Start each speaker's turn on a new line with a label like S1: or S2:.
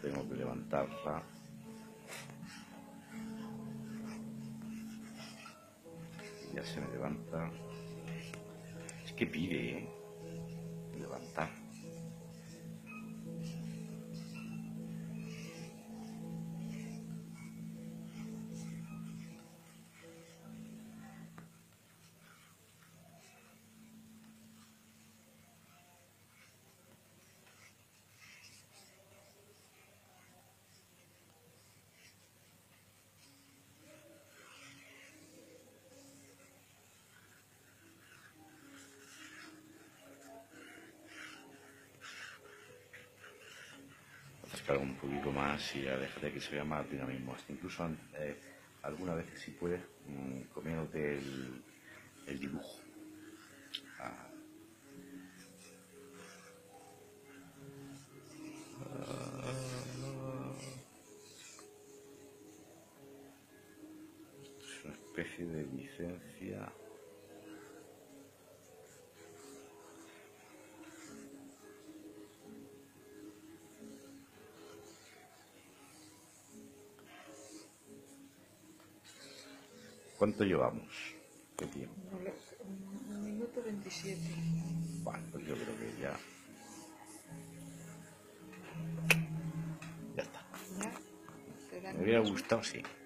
S1: tengo que levantarla. Ya se me levanta. Es que pide, levantar. Esperar un poquito más y ya déjate que se vea más dinamismo. Hasta incluso alguna vez, si puedes, comiéndote el dibujo. Es una especie de licencia. ¿Cuánto llevamos? ¿Qué tiempo?
S2: 1 minuto 27.
S1: Bueno, pues yo creo que ya está.
S2: ¿Ya? ¿Te da
S1: Me hubiera
S2: menos?
S1: gustado, sí.